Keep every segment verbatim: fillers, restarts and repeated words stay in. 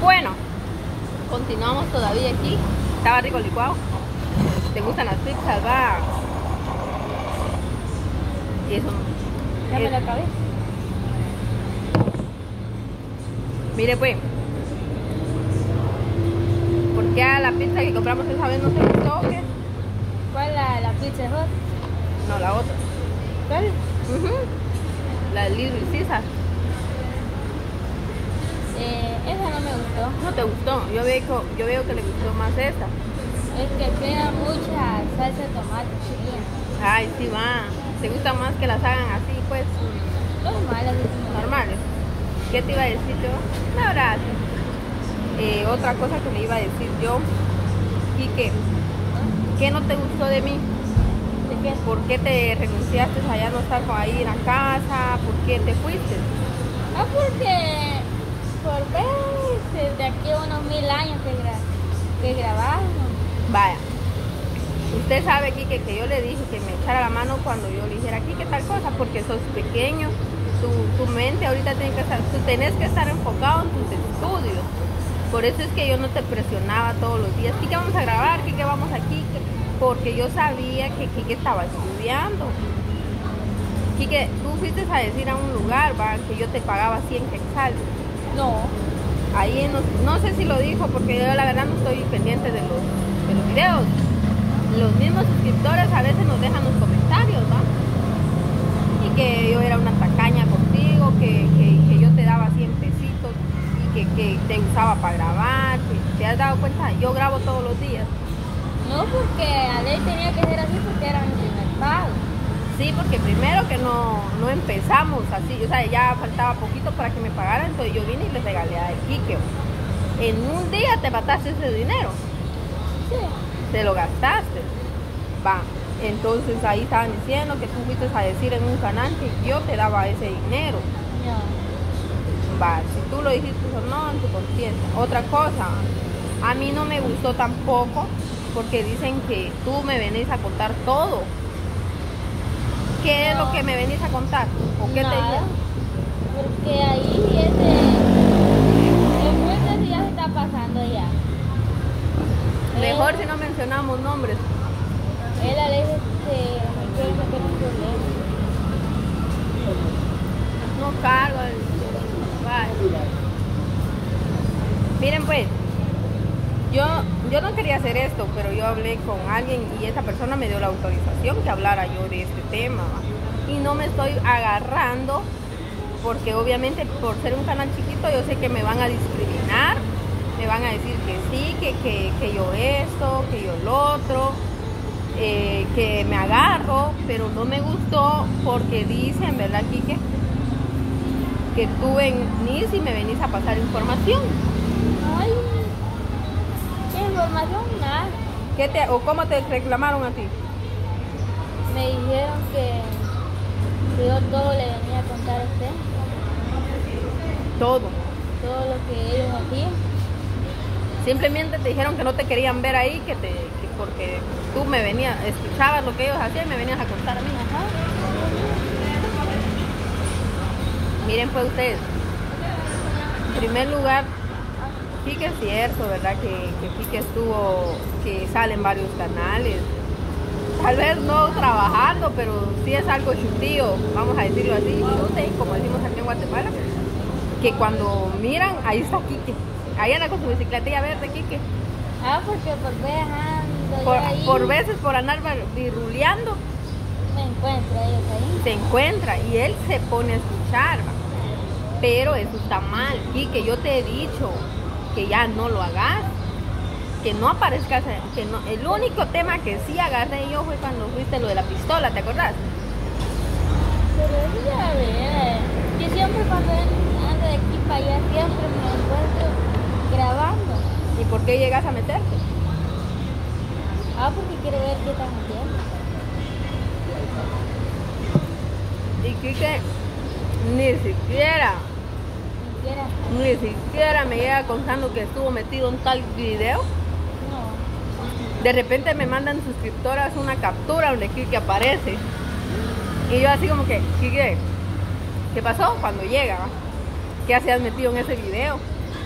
Bueno, continuamos todavía aquí. Estaba rico el licuado. ¿Te gustan las pizzas? Va. Y eso. Ya me es- lo acabé. Mire pues. ¿Por qué a la pizza que compramos esa vez no te gustó o qué? ¿Cuál la, la pizza hot? No, la otra. ¿Cuál? Ujú. La de Little Caesar. Eh, esa no me gustó. No te gustó. Yo veo, yo veo que le gustó más esta. Es que tiene mucha salsa de tomate chilena. Ay, sí va. ¿Te gusta más que las hagan así, pues, Normal, así como normales? ¿Qué te iba a decir yo? No, gracias. Eh, otra cosa que le iba a decir yo, Quique, ¿qué no te gustó de mí? ¿De qué? ¿Por qué te renunciaste a ya no estar con ahí en la casa? ¿Por qué te fuiste? Ah, porque por ver desde aquí a unos mil años que, gra que grabamos. Vaya. Usted sabe, Quique, que yo le dije que me echara la mano cuando yo le dijera, Quique, tal cosa, porque sos pequeño, tu, tu mente ahorita tiene que estar, tú tenés que estar enfocado en tus estudios. Por eso es que yo no te presionaba todos los días, Quique, vamos a grabar, Quique, vamos aquí, porque yo sabía que Quique estaba estudiando. Quique, tú fuiste a decir a un lugar, va, que yo te pagaba cien quetzales. No. Ahí no, no sé si lo dijo, porque yo la verdad no estoy pendiente de los, de los videos. Los mismos suscriptores a veces nos dejan los comentarios, ¿va? Y que yo era una tacaña contigo, que, que, que yo te daba cien pesitos y que, que te usaba para grabar. Que, ¿te has dado cuenta? Yo grabo todos los días. No, porque a ley tenía que ser así porque era mi primer pago. Sí, porque primero que no, no empezamos así, o sea, ya faltaba poquito para que me pagaran, entonces yo vine y les regalé a Quique. En un día te mataste ese dinero. Sí. Te lo gastaste. Va, entonces ahí estaban diciendo que tú fuiste a decir en un canal que yo te daba ese dinero. No. Va, si tú lo dijiste o no, en tu conciencia. Otra cosa, a mí no me gustó tampoco porque dicen que tú me venís a contar todo. ¿Qué es No. lo que me venís a contar? ¿O qué te Nada. digo? Porque ahí ese el muerto ya se está pasando ya. Mejor Él- si no mencionamos nombres. Él a veces se me quiere meter un problema. No cargo el... Vale. Miren pues, yo, yo no quería hacer esto, pero yo hablé con alguien y esa persona me dio la autorización que hablara yo de este tema, ¿va? Y no me estoy agarrando porque obviamente por ser un canal chiquito yo sé que me van a discriminar, me van a decir que sí, que, que, que yo esto, que yo lo otro, eh, que me agarro, pero no me gustó porque dicen, ¿verdad, Quique? Que tú venís y me venís a pasar información. Ay, ¿qué información? Nada. ¿Qué te, o cómo te reclamaron a ti? Me dijeron que, que yo todo le venía a contar a usted, Todo. todo lo que ellos hacían. Simplemente te dijeron que no te querían ver ahí, que te, que porque tú me venías, escuchabas lo que ellos hacían y me venías a contar a mí. Ajá. Miren pues ustedes, en primer lugar, Quique es cierto, ¿verdad? Que, que Quique estuvo, que sale en varios canales. Tal vez no trabajando, pero sí es algo chutío, vamos a decirlo así, chute, como decimos aquí en Guatemala. Que cuando miran, ahí está Quique. Ahí anda con su bicicletilla verde, Quique. Ah, porque por vez ando Por, yo ahí, por veces por andar virruleando, me encuentro a ellos ahí. se encuentra y él se pone a escuchar, ¿va? Pero eso está mal, Quique, yo te he dicho que ya no lo hagas, que no aparezcas, que no, el único tema que sí agarré yo fue cuando fuiste lo de la pistola, ¿te acordás? Pero eso ya ve, yo siempre cuando ando de aquí para allá siempre me encuentro grabando. ¿Y por qué llegas a meterte? Ah, porque quiero ver qué están haciendo. Y Quique ni siquiera, Quiera. ni siquiera me llega contando que estuvo metido en tal video. No. De repente me mandan suscriptoras una captura donde Quique aparece. Y yo así como que, Quique, ¿qué pasó? Cuando llega, ¿va? ¿Qué hacías metido en ese video?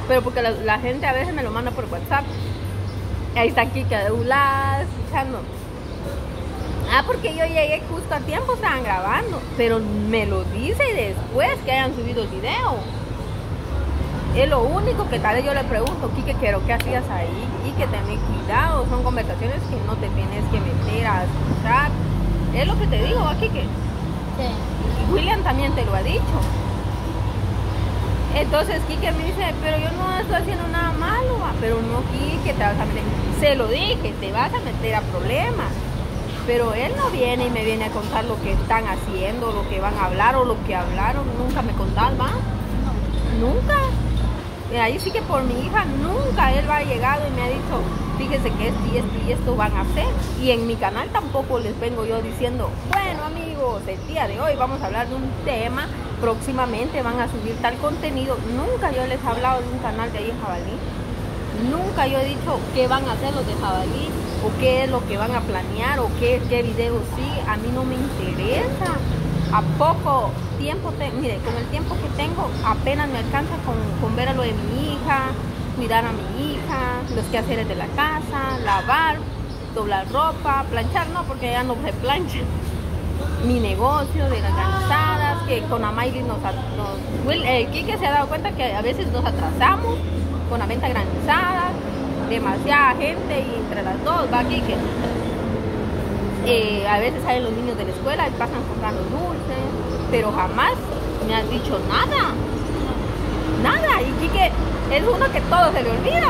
pero porque la, la gente a veces me lo manda por WhatsApp. Ahí está Kike de Ulas, escuchando. Ah, porque yo llegué justo a tiempo, estaban grabando, pero me lo dice y después que hayan subido el video. Es lo único que tal vez yo le pregunto, Kike, ¿pero qué hacías ahí? Y que tenés cuidado, son conversaciones que no te tienes que meter a escuchar. Es lo que te digo, ¿va, Kike? Sí. Y William también te lo ha dicho. Entonces Kike me dice, pero yo no estoy haciendo nada malo, ¿va? Pero no, Kike, te vas a meter. Se lo dije, te vas a meter a problemas. Pero él no viene y me viene a contar lo que están haciendo, lo que van a hablar o lo que hablaron. Nunca me contás, ¿va? No. Nunca. Y ahí sí que por mi hija nunca él va llegado y me ha dicho, fíjese que esto y esto y esto van a hacer. Y en mi canal tampoco les vengo yo diciendo, bueno amigos, el día de hoy vamos a hablar de un tema, próximamente van a subir tal contenido. Nunca yo les he hablado de un canal de ahí en Jabalí. Nunca yo he dicho qué van a hacer los de Jabalí, o qué es lo que van a planear, o qué, qué videos sí. A mí no me interesa. A poco tiempo, te, mire, con el tiempo que tengo, apenas me alcanza con, con ver a lo de mi hija, cuidar a mi hija, los quehaceres de la casa, lavar, doblar ropa, planchar, no, porque ya no se plancha. Mi negocio de las granizadas, que con Amaili nos, nos Will, eh, Kike se ha dado cuenta que a veces nos atrasamos con la venta granizada, demasiada gente y entre las dos, va, Kike. Eh, a veces salen los niños de la escuela y pasan comprando dulces, pero jamás me han dicho nada, nada. Y Kike es uno que todo se le olvida.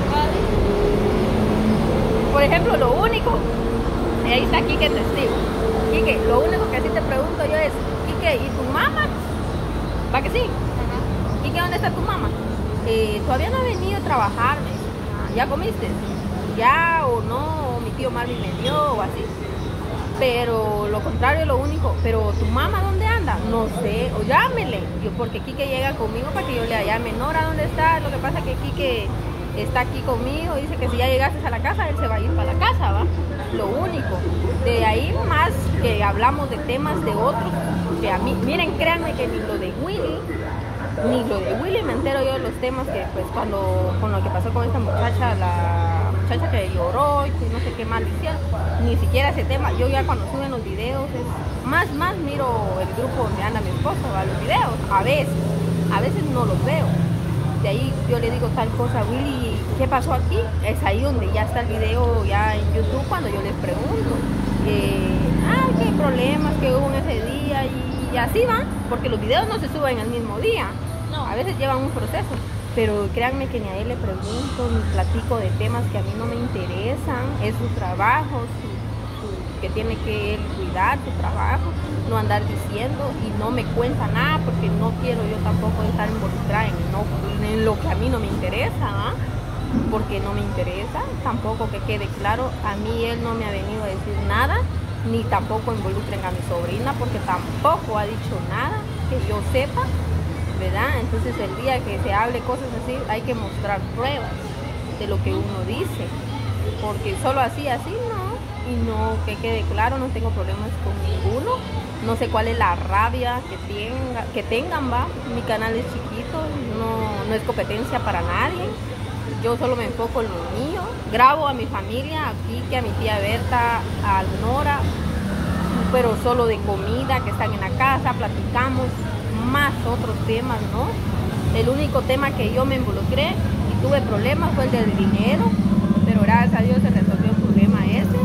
Por ejemplo, lo único, y ahí está Kike testigo. Kike, lo único que así te pregunto yo es, Kike, ¿y tu mamá? ¿Va que sí? Uh-huh. Kike, ¿dónde está tu mamá? Eh, todavía no ha venido a trabajar, me dice. ¿Ya comiste? Ya o no, o mi tío Marvin me dio o así. Pero lo contrario, lo único, pero tu mamá ¿dónde anda? No sé, o llámele. Yo, porque Kike llega conmigo para que yo le llame. Nora, ¿dónde está? Lo que pasa es que Kike está aquí conmigo, dice que si ya llegaste a la casa, él se va a ir para la casa, ¿va? Lo único. De ahí más que hablamos de temas de otros, que a mí, miren, créanme que ni lo de Willy, ni lo de Willy me entero yo de los temas que pues cuando, con lo que pasó con esta muchacha, la muchacha que lloró y no sé qué más hicieron, ni siquiera ese tema. Yo ya cuando suben los videos, es, más, más miro el grupo donde anda mi esposo, a los videos, a veces, a veces no los veo. De ahí yo le digo tal cosa, Willy, ¿qué pasó aquí? Es ahí donde ya está el video ya en YouTube cuando yo les pregunto. Eh, ah, qué problemas que hubo en ese día y, y así va, porque los videos no se suben el mismo día, no. A veces llevan un proceso. Pero créanme que ni a él le pregunto, ni platico de temas que a mí no me interesan, es su trabajo, su, su, que tiene que él cuidar su trabajo, no andar diciendo y no me cuenta nada porque no quiero yo tampoco estar involucrada en, no, en lo que a mí no me interesa, ¿eh? Porque no me interesa, tampoco que quede claro, a mí él no me ha venido a decir nada, ni tampoco involucren a mi sobrina porque tampoco ha dicho nada que yo sepa, ¿verdad? Entonces el día que se hable cosas así hay que mostrar pruebas de lo que uno dice, porque solo así, así no, y no, que quede claro, no tengo problemas con ninguno, no sé cuál es la rabia que, tenga, que tengan, va, mi canal es chiquito, no, no es competencia para nadie, yo solo me enfoco en lo mío, grabo a mi familia, aquí que a mi tía Berta, a Nora, pero solo de comida, que están en la casa, platicamos, más otros temas, ¿no? El único tema que yo me involucré y tuve problemas fue el del dinero, pero gracias a Dios se resolvió el problema ese.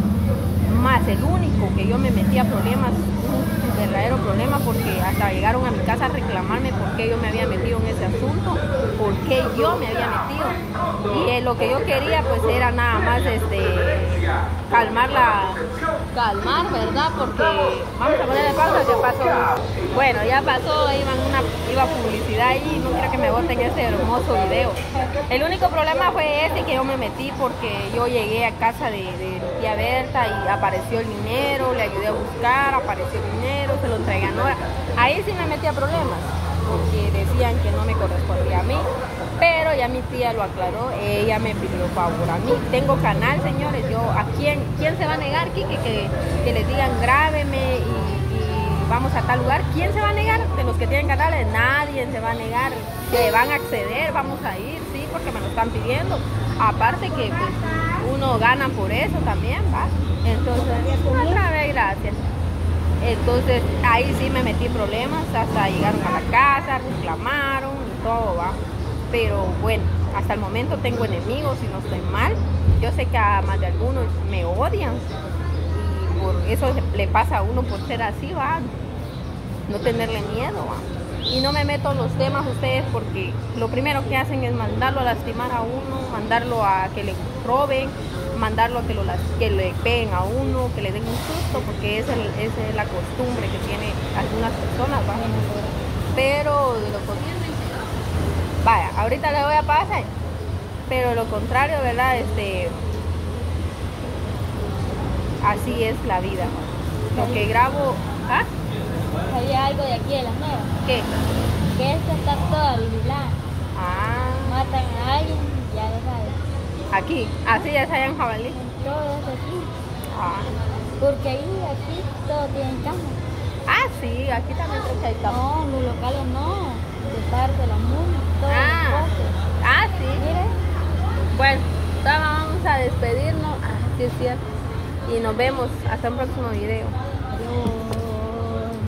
Más el único que yo me metí a problemas, un verdadero problema, porque hasta llegaron a mi casa a reclamarme por qué yo me había metido en ese asunto, por qué yo me había metido. Y eh, lo que yo quería pues era nada más este calmar la calmar, ¿verdad? Porque vamos a ponerle pausa, ya pasó. Bueno, ya pasó, iba una iba publicidad y no quiero que me boten ese hermoso video. El único problema fue ese, que yo me metí porque yo llegué a casa de, de mi tía Berta y apareció el dinero, le ayudé a buscar, apareció el dinero, se lo entregué a Nora. Ahí sí me metí a problemas, porque decían que no me correspondía a mí, pero ya mi tía lo aclaró, ella me pidió favor a mí. Tengo canal, señores, yo, ¿a quién, quién se va a negar, Kike, que, que les digan grábeme y, y vamos a tal lugar. ¿Quién se va a negar? De los que tienen canales, nadie se va a negar. Que van a acceder, vamos a ir, sí, porque me lo están pidiendo. Aparte que pues, uno gana por eso también, ¿va? Entonces, otra vez, gracias. Entonces, ahí sí me metí en problemas, hasta llegaron a la casa, reclamaron y todo, ¿va? Pero bueno, hasta el momento tengo enemigos y no estoy mal. Yo sé que a más de algunos me odian y por eso le pasa a uno por ser así, ¿va? No tenerle miedo, ¿va? Y no me meto en los temas ustedes porque lo primero que hacen es mandarlo a lastimar a uno, mandarlo a que le roben, mandarlo a que, lo, que le peguen a uno, que le den un susto, porque esa es, esa es la costumbre que tienen algunas personas, ¿va? Pero de lo contrario, vaya, ahorita le voy a pasar, pero lo contrario, ¿verdad? Este, así es la vida. Lo que grabo, ¿ah? ¿Sabía algo de aquí de las nuevas? ¿Qué? Que esta está toda vigilada. Ah, Matan a alguien, ya lo sabes. aquí, así ya se en jabalí. Todo es aquí. Ah. Porque ahí, aquí, todo tiene cámara. Ah, sí, aquí también creo que hay cámara. No, los locales no. De parte de la MUNI, todo. Ah, ah, sí. Mire. Bueno, ahora vamos a despedirnos. Ah, sí es cierto. Y nos vemos hasta un próximo video. Adiós.